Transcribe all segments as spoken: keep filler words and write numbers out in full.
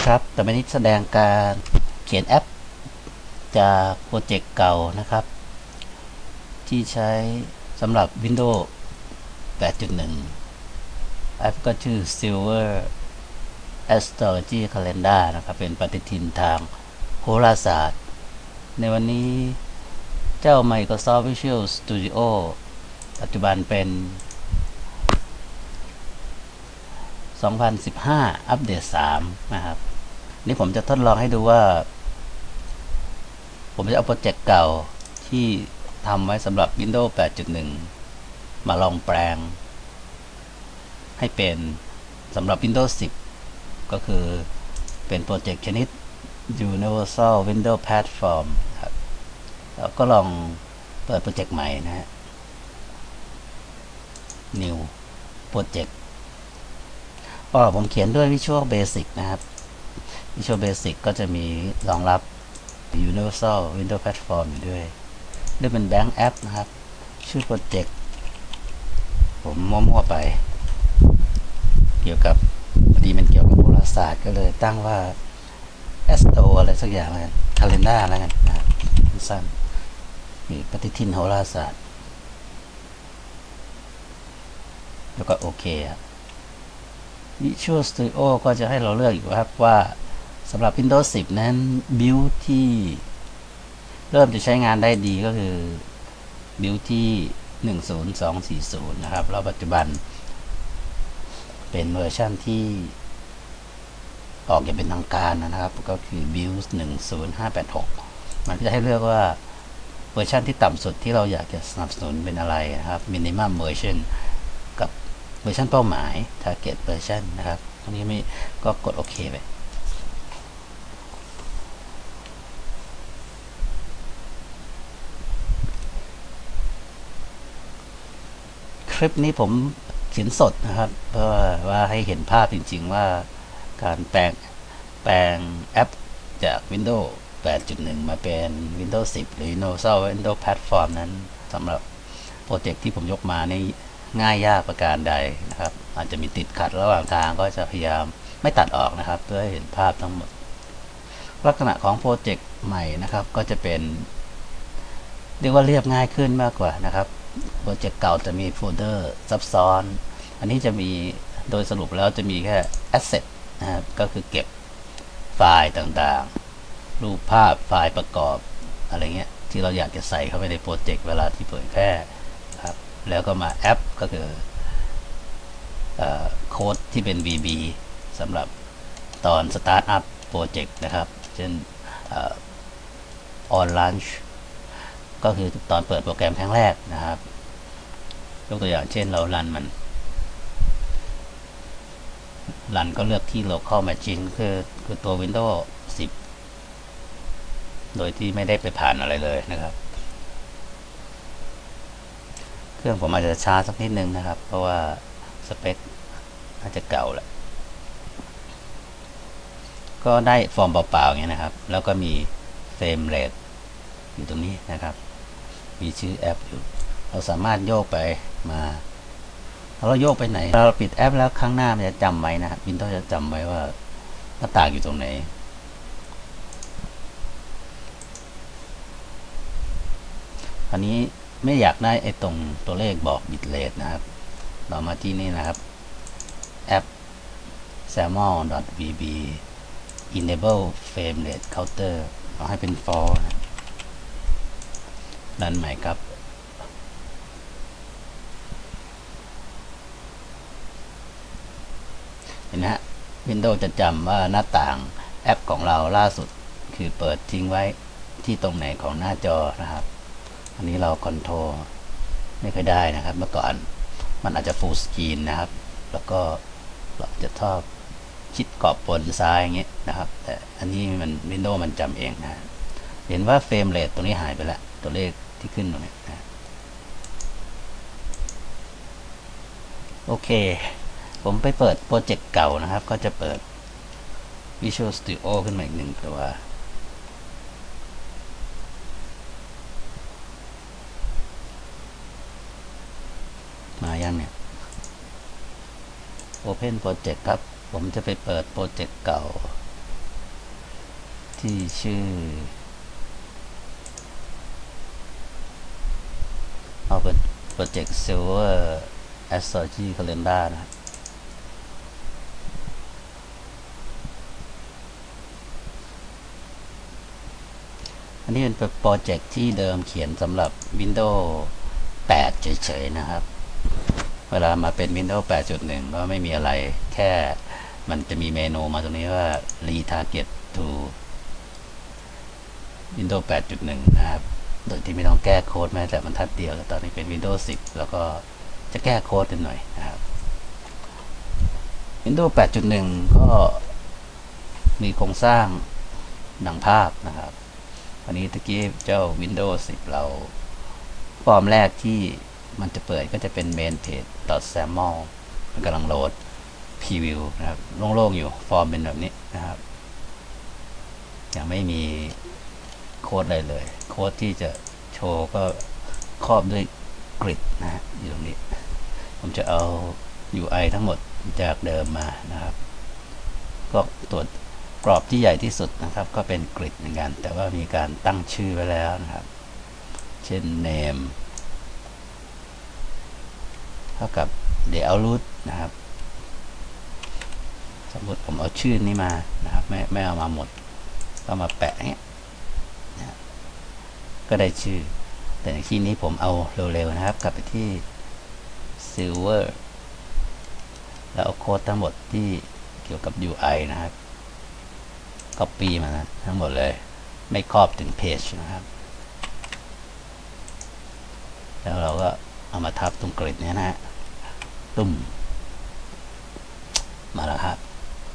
ครับแต่ไม่ได้แสดงการเขียนแอปจากโปรเจกต์เก่านะครับที่ใช้สำหรับ Windows แปด จุด หนึ่ง แอปก็ชื่อ Silver Astrology Calendar นะครับเป็นปฏิทินทางโหราศาสตร์ในวันนี้เจ้า Microsoft Visual Studio ปัจจุบันเป็น สองพันสิบห้า อัปเดต สาม นะครับนี่ผมจะทดลองให้ดูว่าผมจะเอาโปรเจกต์เก่าที่ทำไว้สำหรับ Windows แปด จุด หนึ่ง มาลองแปลงให้เป็นสำหรับ Windows สิบ ก็คือเป็นโปรเจกต์ชนิด Universal Windows Platform ครับแล้วก็ลองเปิดโปรเจกต์ใหม่นะฮะ New Project ก็ผมเขียนด้วย Visual Basic นะครับ Visual Basic ก็จะมีรองรับ Universal Windows Platform อยู่ด้วยด้วยเป็น Blank App นะครับชื่อโปรเจกต์ผมมั่วๆไปเกี่ยวกับพอดีมันเกี่ยวกับโหราศาสตร์ก็เลยตั้งว่า Astro อะไรสักอย่างแล้วกัน Calendar แล้วกันนะครับสั้นมีปฏิทินโหราศาสตร์แล้วก็โอเคครับ Visual Studio ก็จะให้เราเลือกอยู่ครับว่าสำหรับ Windows สิบ นั้น build ที่เริ่มจะใช้งานได้ดีก็คือ build ที่ หนึ่ง ศูนย์ สอง สี่ ศูนย์ นะครับแล้วปัจจุบันเป็นเวอร์ชันที่ออกอย่างเป็นทางการนะครับก็คือ build หนึ่ง ศูนย์ ห้า แปด หก มันก็จะให้เลือกว่าเวอร์ชันที่ต่ำสุดที่เราอยากจะสนับสนุนเป็นอะไรนะครับ minimum version กับเวอร์ชันเป้าหมาย target version นะครับตรงนี้ไม่ก็กดโอเคไปคลิปนี้ผมเขียนสดนะครับเพื่อว่าให้เห็นภาพจริงๆว่าการแปลงแปลงแอปจาก Windows แปด จุด หนึ่ง มาเป็น Windows สิบ หรือ Universal Windows Platform นั้นสำหรับโปรเจกต์ที่ผมยกมานี่ง่ายยากประการใดนะครับอาจจะมีติดขัดระหว่างทางก็จะพยายามไม่ตัดออกนะครับเพื่อให้เห็นภาพทั้งหมดลักษณะของโปรเจกต์ใหม่นะครับก็จะเป็นเรียกว่าเรียบง่ายขึ้นมากกว่านะครับโปรเจกต์เก่าจะมีโฟลเดอร์ซับซ้อนอันนี้จะมีโดยสรุปแล้วจะมีแค่ Asset นะครับก็คือเก็บไฟล์ต่างๆรูปภาพไฟล์ประกอบอะไรเงี้ยที่เราอยากจะใส่เข้าไปในโปรเจกต์เวลาที่เผยแพร่ครับแล้วก็มาแอปก็คือโค้ดที่เป็น วี บี สำหรับตอน Start up โปรเจกต์นะครับเช่น On Launch ก็คือตอนเปิดโปรแกรมครั้งแรกนะครับยกตัวอย่างเช่นเรารันมันรันก็เลือกที่ local machine คือคือตัว Windows สิบ โดยที่ไม่ได้ไปผ่านอะไรเลยนะครับเครื่องผมอาจจะช้าสักนิดนึงนะครับเพราะว่าสเปคอาจจะเก่าแหละก็ได้ฟอร์มเปล่าๆอย่างนี้นะครับแล้วก็มีเฟรมเรทอยู่ตรงนี้นะครับมีชื่อแอปอยู่เราสามารถโยกไปมาเราโยกไปไหนเราปิดแอปแล้วข้างหน้ามันจะจำไว้นะครับ Windows จะจำไว้ว่าหน้าต่างอยู่ตรงไหนอันนี้ไม่อยากได้ไอ้ตรงตัวเลขบอกบิตเรทนะครับเรามาที่นี่นะครับแอป saml.vb enable frame rate counter เอาให้เป็น for นะรันใหม่ครับเห็นนะฮะ Windows จะจำว่าหน้าต่างแอปของเราล่าสุดคือเปิดทิ้งไว้ที่ตรงไหนของหน้าจอนะครับอันนี้เราคอนโทรลไม่ค่อยได้นะครับเมื่อก่อนมันอาจจะ full screen นะครับแล้วก็เราจะชอบชิดขอบบนซ้ายอย่างเงี้ยนะครับแต่อันนี้มัน Windows มันจำเองนะเห็นว่าเฟรมเรทตรงนี้หายไปแล้วตัวเลขที่ขึ้นตรงนี้นะโอเคผมไปเปิดโปรเจกต์เก่านะครับก็จะเปิด Visual Studio ขึ้นมาอีกหนึ่งตัวมายังเนี่ย Open Project ครับผมจะไปเปิดโปรเจกต์เก่าที่ชื่อเอาเป็นโปรเจกต์ Silver Astrology Calendar นะครับอันนี้เป็นโปรเจกต์ที่เดิมเขียนสำหรับ Windows แปดเฉยๆนะครับเวลามาเป็น Windows แปดจุดหนึ่ง ก็ไม่มีอะไรแค่มันจะมีเมนูมาตรงนี้ว่า Retarget to Windows แปดจุดหนึ่ง นะครับโดยที่ไม่ต้องแก้โค้ดแม้แต่บรรทัดเดียวแต่ตอนนี้เป็น Windows สิบ แล้วก็จะแก้โค้ดกันหน่อยนะครับ Windows แปดจุดหนึ่ง ก็มีโครงสร้างดังภาพนะครับอันนี้ตะกี้เจ้า Windows สิบ เราฟอร์มแรกที่มันจะเปิดก็จะเป็น main page .saml มันกำลังโหลด preview นะครับโล่งๆอยู่ฟอร์มเป็นแบบนี้นะครับยังไม่มีโค้ดอะไรเลยโค้ดที่จะโชว์ก็ครอบด้วยกริดนะฮะอยู่ตรงนี้ผมจะเอา ยู ไอ ทั้งหมดจากเดิมมานะครับก็ตรวจกรอบที่ใหญ่ที่สุดนะครับก็เป็นกริดเหมือนกันแต่ว่ามีการตั้งชื่อไว้แล้วนะครับเช่น name เท่ากับ default นะครับสมมติผมเอาชื่อนี้มานะครับไม่ไม่เอามาหมดก็มาแปะเงี้ยนะก็ได้ชื่อแต่ในที่นี้ผมเอาเร็วๆนะครับกลับไปที่ silver แล้วเอาโค้ดทั้งหมดที่เกี่ยวกับ ยู ไอ นะครับ copy มานะทั้งหมดเลยไม่ครอบถึงเพจนะครับแล้วเราก็เอามาทับตรงกริดนี้นะฮะตุ้มมาแล้วครับ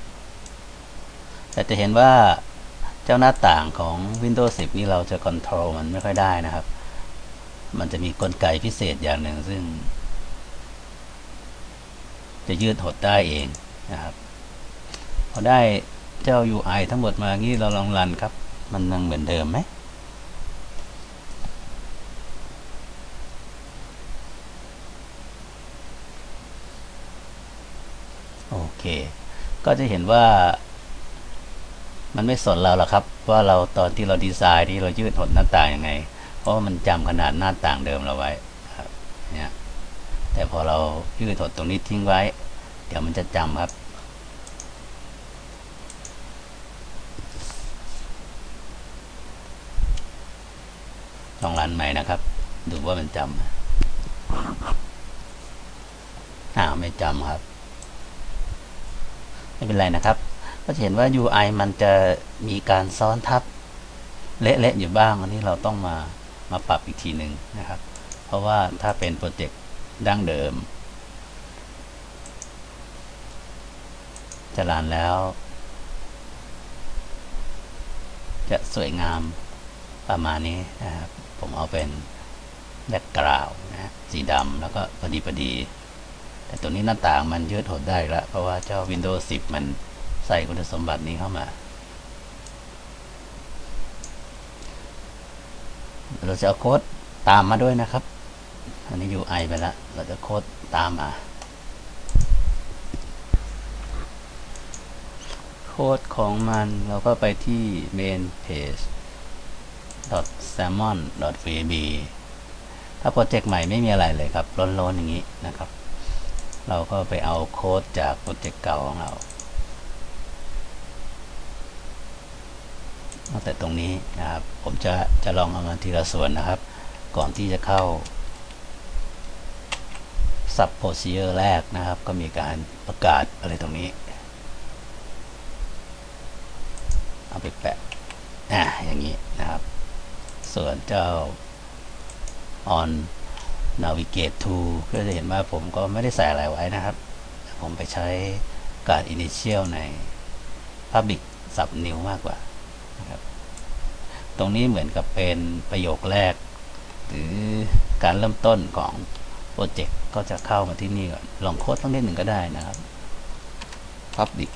แต่จะเห็นว่าเจ้าหน้าต่างของ Windows สิบ นี่เราจะ control มันไม่ค่อยได้นะครับมันจะมีกลไกพิเศษอย่างหนึ่งซึ่งจะยืดหดได้เองนะครับพอได้เจ้า ยู ไอ ทั้งหมดมางี้เราลองรันครับมันยังเหมือนเดิมไหมโอเคก็จะเห็นว่ามันไม่สนเราหรอกครับว่าเราตอนที่เราดีไซน์ที่เรายืดหดหน้าต่างยังไงเพราะมันจำขนาดหน้าต่างเดิมเราไว้ครับเนี่ยแต่พอเรายืดหดตรงนี้ทิ้งไว้เดี๋ยวมันจะจำครับลองรันใหม่นะครับดูว่ามันจำอ้าวไม่จำครับไม่เป็นไรนะครับก็จะเห็นว่า ยู ไอ มันจะมีการซ้อนทับเละๆอยู่บ้างอันนี้เราต้องมามาปรับอีกทีหนึ่งนะครับเพราะว่าถ้าเป็นโปรเจกต์ดั้งเดิมจะรันแล้วจะสวยงามประมาณนี้นะครับผมเอาเป็นแบ็คกราวด์นะสีดำแล้วก็พอดีพอดีแต่ตัวนี้หน้าต่างมันยืดหดได้แล้วเพราะว่าเจ้า Windows สิบ มันใส่คุณสมบัตินี้เข้ามาเราจะเอาโค้ดตามมาด้วยนะครับอันนี้ ยู ไอ ไปแล้วเราจะโค้ดตามมาโค้ดของมันเราก็ไปที่ main page .salmon .vb ถ้าโปรเจกต์ใหม่ไม่มีอะไรเลยครับล้นๆอย่างนี้นะครับเราก็ไปเอาโค้ดจากโปรเจกต์เก่าของเราตั้งแต่ตรงนี้นะครับผมจะจะลองเอามาทีละส่วนนะครับก่อนที่จะเข้า sub procedure แรกนะครับก็มีการประกาศอะไรตรงนี้เอาไปแปะอ่ะอย่างนี้นะครับส่วนเจ้า on navigate to ก็จะเห็นว่าผมก็ไม่ได้ใส่อะไรไว้นะครับผมไปใช้การ initial ใน public sub new มากกว่านะครับตรงนี้เหมือนกับเป็นประโยคแรกหรือการเริ่มต้นของโปรเจกต์ก็จะเข้ามาที่นี่ก่อนลองโค้ดต้องนิดหนึ่งก็ได้นะครับ public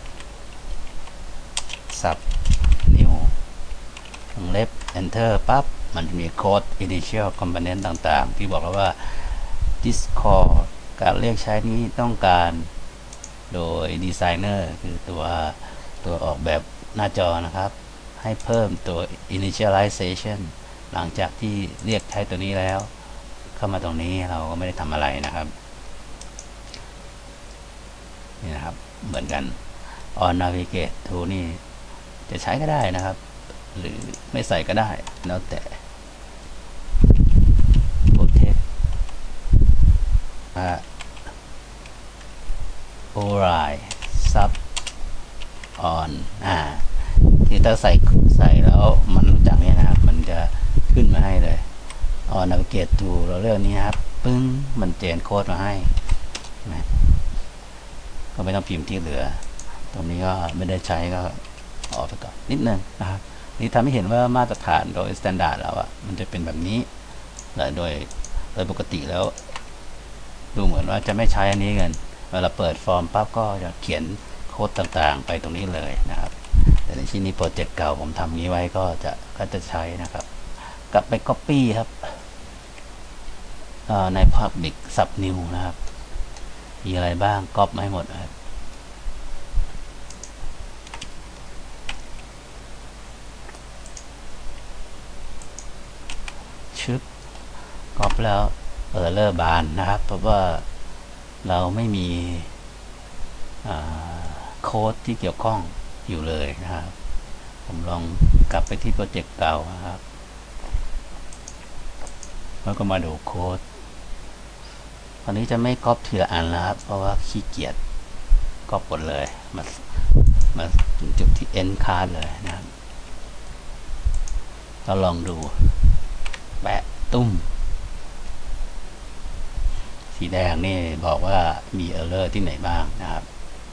sub new วงเล็บ enter ปั๊บมันจะมีโค้ด initial component ต่างๆที่บอกแล้วว่า Discord การเรียกใช้นี้ต้องการโดยดีไซเนอร์คือตัวตัวออกแบบหน้าจอนะครับให้เพิ่มตัว initialization หลังจากที่เรียกใช้ตัวนี้แล้วเข้ามาตรงนี้เราก็ไม่ได้ทำอะไรนะครับนี่นะครับเหมือนกัน on navigate to นี่จะใช้ก็ได้นะครับหรือไม่ใส่ก็ได้แล้วแต่ protect override sub on อ่าที่ถ้าใส่ใส่แล้วมันรู้จักเนี่ยนะครับมันจะขึ้นมาให้เลย on navigate to เราเลือกนี้ครับปึ้งมันเจนโค้ดมาให้นะก็ไม่ต้องพิมพ์ที่เหลือตรงนี้ก็ไม่ได้ใช้ก็ออกไปก่อนนิดนึงนะครับนี่ทำให้เห็นว่ามาตรฐานโดยสแตนดาร์ดแล้วอะมันจะเป็นแบบนี้แต่โดยโดยปกติแล้วดูเหมือนว่าจะไม่ใช้อันนี้กันเวลาเปิดฟอร์มปั๊บก็จะเขียนโค้ดต่างๆไปตรงนี้เลยนะครับแต่ในชิ้นนี้โปรเจกต์เก่าผมทำนี้ไว้ก็จะก็จะใช้นะครับกลับไป Copy ครับใน Public Sub New นะครับมีอะไรบ้างก๊อปมาให้หมดนะครับชึบก๊อปแล้วเออเลอร์บานนะครับเพราะว่าเราไม่มีโค้ดที่เกี่ยวข้องอยู่เลยนะครับผมลองกลับไปที่โปรเจกต์เก่านะครับแล้วก็มาดูโค้ดตอนนี้จะไม่ก๊อปทีละอันแล้วครับเพราะว่าขี้เกียจก๊อปหมดเลยมามาถึงจุดที่ end card เลยนะครับเราลองดูแปะตุ้มสีแดงนี่บอกว่ามี error ที่ไหนบ้างนะครับ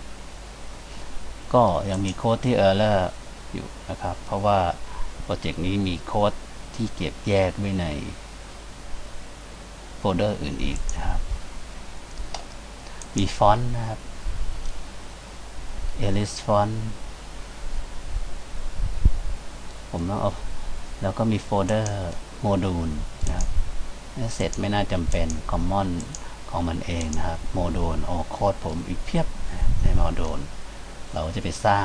ก็ยังมีโค้ดที่ error อยู่นะครับเพราะว่าโปรเจกต์นี้มีโค้ดที่เก็บแยกไว้ในโฟลเดอร์อื่นอีกนะครับมีฟอนต์นะครับ Alice font ผมต้องเอาแล้วก็มีโฟลเดอร์โมดูลนะครับเสร็จไม่น่าจำเป็น common ของมันเองนะครับโมดูลโอ้โค้ดผมอีกเพียบในโมดูลเราจะไปสร้าง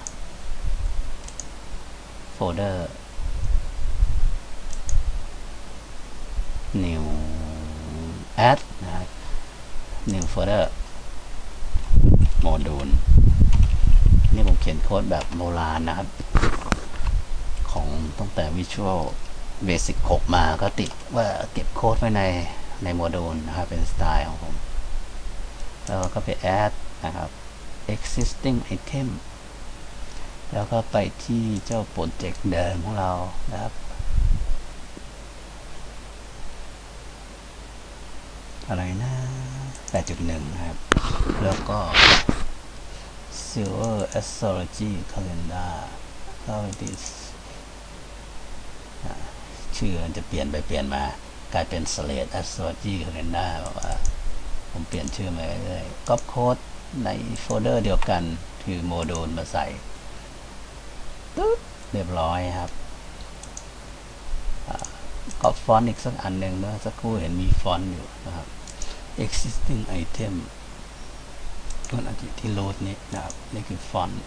โฟลเดอร์ new add นะครับ new folder โมดูลนี่ผมเขียนโค้ดแบบโบราณนะครับของตั้งแต่ Visual Basic หกมาก็ติดว่าเก็บโค้ดไว้ในในโมดูลนะครับเป็นสไตล์ของผมแล้วก็ไป add นะครับ existing item แล้วก็ไปที่เจ้าโปรเจกต์เดิมของเรานะครับอะไรนะ แปดจุดหนึ่ง นะครับแล้วก็ Silver Astrology Calendar เข้าไปที่ชื่อมันจะเปลี่ยนไปเปลี่ยนมากลายเป็น Slate Astrology Calendar บอกว่าผมเปลี่ยนชื่อมาเรื่อยๆก๊อปโค้ดในโฟลเดอร์เดียวกันคือโมดูลมาใส่เรียบร้อยครับก๊อปฟอนต์อีกสักอันหนึ่งเมื่อสักครู่เห็นมีฟอนต์อยู่นะครับ existing item ตัวอันที่รูทนี้นะครับนี่คือฟอนต์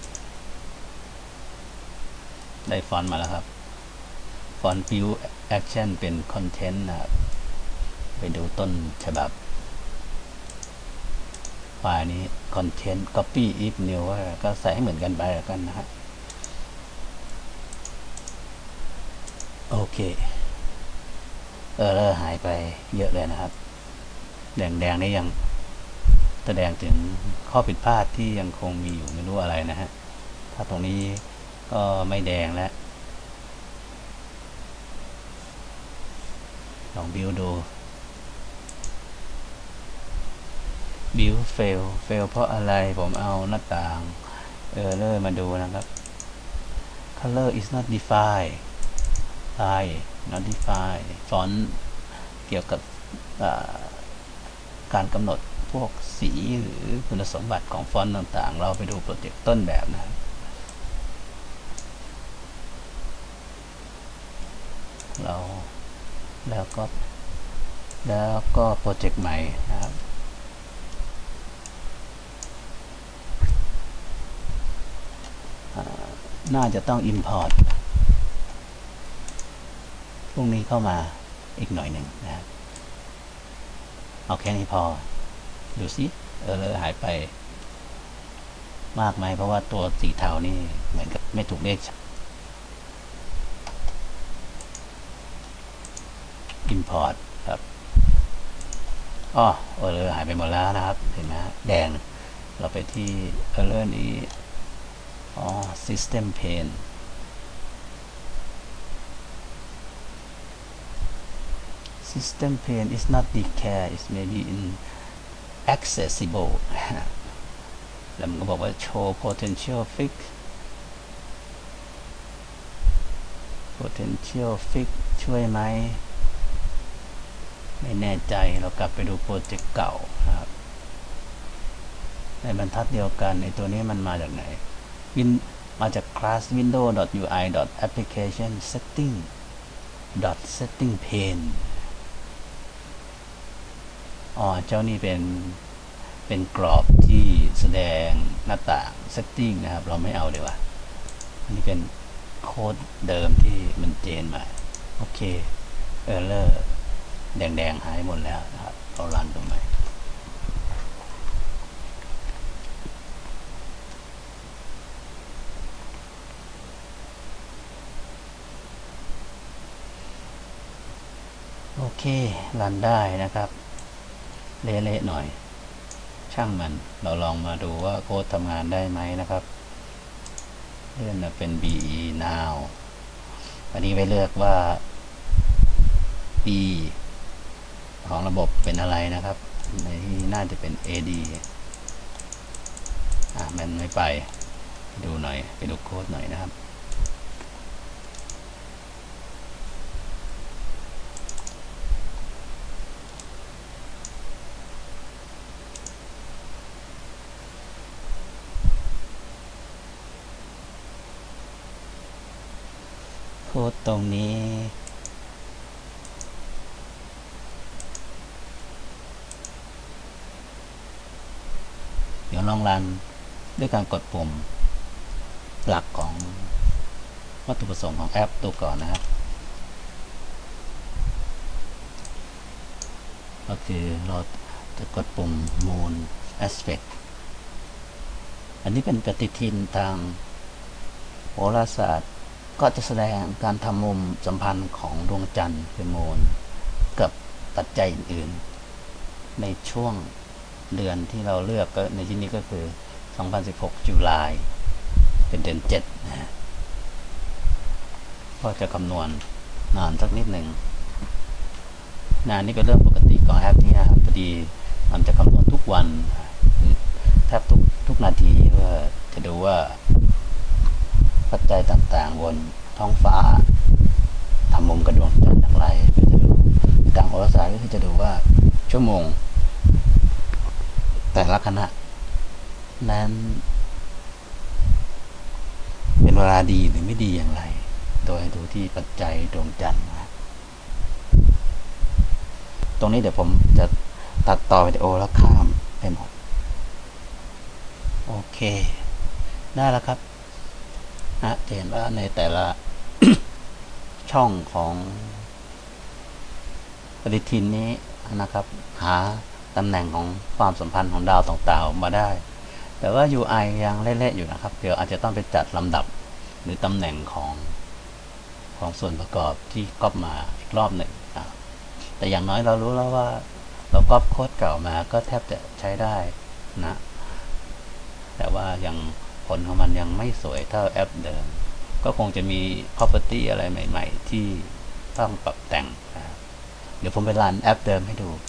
ได้ฟอนต์มาแล้วครับฟอนต์ view action เป็น content นะครับไปดูต้นฉบับไฟล์นี้ content copy if new ก็ใส่ให้เหมือนกันไปแล้วกันนะฮะโอเคเออร์หายไปเยอะเลยนะครับแดงๆนี่ยังแสดงถึงข้อผิดพลาดที่ยังคงมีอยู่ไม่รู้อะไรนะฮะถ้าตรงนี้ก็ไม่แดงแล้วลองบิวดูบิวเฟลเฟลเพราะอะไรผมเอาหน้าต่างเออเลอร์มาดูนะครับ color is not defined size not defined font เกี่ยวกับการกำหนดพวกสีหรือคุณสมบัติของฟอนต์ต่างๆเราไปดูโปรเจกต์ต้นแบบนะครับเราแล้วก็แล้วก็โปรเจกต์ใหม่นะครับน่าจะต้อง import พรุ่งนี้เข้ามาอีกหน่อยหนึ่งนะครับเอาแค่นี้พอดูสิเออหายไปมากไหมเพราะว่าตัวสีเทานี่เหมือนกับไม่ถูกเลข import ครับอ๋อเออหายไปหมดแล้วนะครับเห็นไหมแดงเราไปที่เออร์นี้อ๋อ system pane system pane is not declared is maybe inaccessible แล้วมันก็บอกว่า show potential fix potential fix ช่วยไหมไม่แน่ใจเรากลับไปดูโปรเจกต์เก่านะครับในบรรทัดเดียวกันในตัวนี้มันมาจากไหนวินมาจาก class window.ui.application setting setting pane อ๋อเจ้านี่เป็นเป็นกรอบที่แสดงหน้าต่าง setting นะครับเราไม่เอาดีกว่าอันนี้เป็นโค้ดเดิมที่มันเจนมาโอเค error แดงๆหายหมดแล้วนะครับเรารันตรงไหนโอเครันได้นะครับเละๆหน่อยช่างมันเราลองมาดูว่าโค้ดทำงานได้ไหมนะครับเลื่อนมาเป็น บี อี now อันนี้ไปเลือกว่า B ของระบบเป็นอะไรนะครับในที่น่าจะเป็น เอ ดี อ่ะมันไม่ไปดูหน่อยไปดูโค้ดหน่อยนะครับโค้ดตรงนี้เดี๋ยวลองรันด้วยการกดปุ่มหลักของวัตถุประสงค์ของแอปตัวก่อนนะครับก็คือเราจะกดปุ่ม Moon Aspect อันนี้เป็นปฏิทินทางโหราศาสตร์ก็จะแสดงการทำมุมสัมพันธ์ของดวงจันทร์คือ Moon กับปัจจัยอื่นๆในช่วงเดือนที่เราเลือกก็ในที่นี้ก็คือสองพันสิบหกจุลายเป็นเดือนเจ็ดนะก็จะคำนวณนานสักนิดหนึ่งนานนี้เป็นเรื่องปกติของแอปนี้ครับพอดีมันจะคำนวณทุกวันแทบทุกทุกนาทีเพื่อจะดูว่าปัจจัยต่างๆบนท้องฟ้าทำมุมกระดวงจันทร์อย่างไรเพื่อจะดูทางโหราศาสตร์ก็คือจะดูว่าชั่วโมงแต่ละขณะนั้นเป็นเวลาดีหรือไม่ดีอย่างไรโดยดูที่ปัจจัยดวงจันทร์ตรงนี้เดี๋ยวผมจะตัดต่อวิดีโอแล้วข้ามไปหมดโอเคได้แล้วครับนะเห็นว่าในแต่ละ ช่องของปฏิทินนี้นะครับหาตำแหน่งของความสัมพันธ์ของดาวต่างๆออกมาได้แต่ว่า ยู ไอ ยังเละๆอยู่นะครับเดี๋ยวอาจจะต้องไปจัดลำดับหรือตำแหน่งของของส่วนประกอบที่ก๊อปมาอีกรอบหนึ่งแต่อย่างน้อยเรารู้แล้วว่าเราก๊อปโค้ดเก่ามาก็แทบจะใช้ได้นะแต่ว่ายังผลของมันยังไม่สวยเท่าแอปเดิมก็คงจะมี property อะไรใหม่ๆที่ต้องปรับแต่งนะเดี๋ยวผมไปรันแอปเดิมให้ดู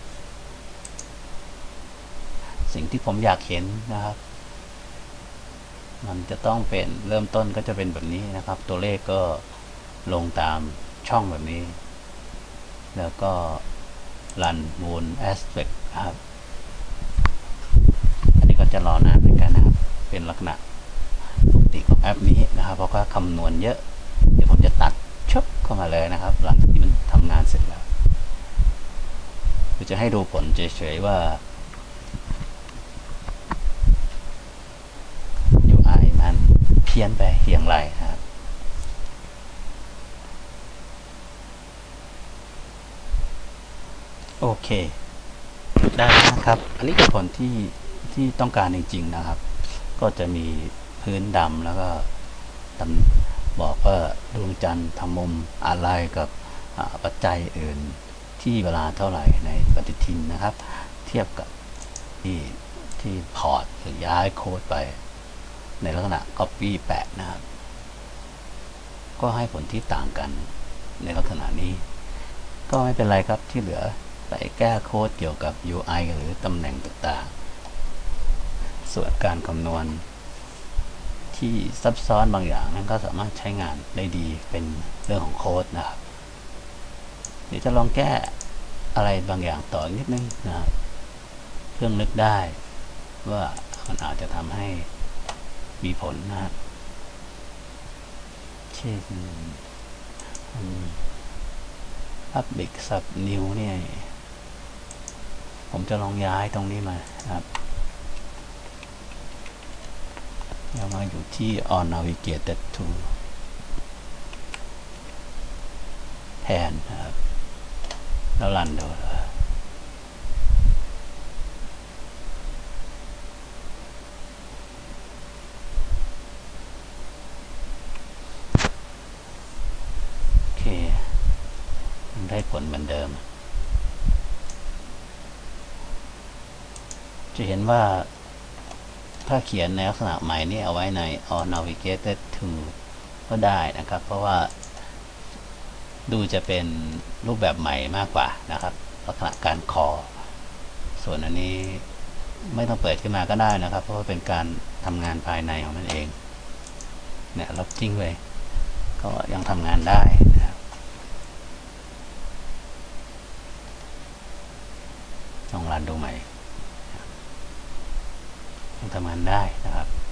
สิ่งที่ผมอยากเห็นนะครับมันจะต้องเป็นเริ่มต้นก็จะเป็นแบบนี้นะครับตัวเลขก็ลงตามช่องแบบนี้แล้วก็ run Moon Aspect ครับอันนี้ก็จะรอนานเหมือนกันนะครับเป็นลักษณะปกติของแอปนี้นะครับเพราะว่าคำนวณเยอะเดี๋ยวผมจะตัดชบเข้ามาเลยนะครับหลังจากที่มันทำงานเสร็จแล้วจะให้ดูผลเฉยๆว่า ยู ไอ มันเพี้ยนไปอย่างไรครับโอเคได้แล้วนะครับอันนี้คือผลที่ที่ต้องการจริงๆนะครับก็จะมีพื้นดำแล้วก็ดำบอกว่าดวงจันทร์ทำมุมอะไรกับปัจจัยอื่นที่เวลาเท่าไหร่ในปฏิทินนะครับเทียบกับที่ที่พอร์ตหรือย้ายโค้ดไปในลักษณะ copy แปะนะครับก็ให้ผลที่ต่างกันในลักษณะนี้ก็ไม่เป็นไรครับที่เหลือไปแก้โค้ดเกี่ยวกับ ยู ไอ หรือตำแหน่งต่างๆส่วนการคำนวณที่ซับซ้อนบางอย่างนั้นก็สามารถใช้งานได้ดีเป็นเรื่องของโค้ดนะครับเดี๋ยวจะลองแก้อะไรบางอย่างต่อนิดนึงนะครับเพื่อนึกได้ว่ามันอาจจะทำให้มีผลนะครับเช่น public sub new เนี่ยผมจะลองย้ายตรงนี้มาครับย้ายมาอยู่ที่ on navigated to แทนนะครับแล้วรันดูโอเคมันได้ผลเหมือนเดิมจะเห็นว่าถ้าเขียนในลักษณะใหม่นี่เอาไว้ใน on navigated to ก็ได้นะครับเพราะว่าดูจะเป็นรูปแบบใหม่มากกว่านะครับลักษณะการคอส่วนอันนี้ไม่ต้องเปิดขึ้นมาก็ได้นะครับเพราะว่าเป็นการทำงานภายในของมันเองเนี่ยลบทิ้งไปก็ยังทำงานได้นะครับลองรันดูใหม่ยังทำงานได้นะครับ